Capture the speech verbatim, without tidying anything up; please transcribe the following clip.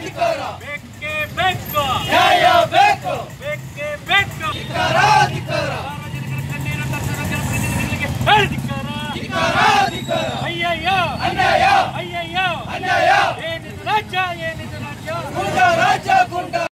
ಧಿಕ್ಕಾರ ಬೇಕೇ ಬೇಕು ನ್ಯಾಯ ಬೇಕು ಬೇಕೇ ಬೇಕು ಧಿಕ್ಕಾರ ಧಿಕ್ಕಾರ ಸಾರ್ವಜನಿಕರ ಕಣ್ಣೀರು ತರಿಸಿದ ಜನಪ್ರತಿನಿಧಿಗಳಿಗೆ ಹೇಳಿ ಧಿಕ್ಕಾರ ಧಿಕ್ಕಾರ ಧಿಕ್ಕಾರ ಅಯ್ಯಯ್ಯೋ ಅನ್ಯಾಯ ಅಯ್ಯಯ್ಯೋ ಅನ್ಯಾಯ ಏನಿದು ರಾಜ್ಯ ಏನಿದು ರಾಜ್ಯ ಗುಂಡ ರಾಜ್ಯ ಗುಂಡ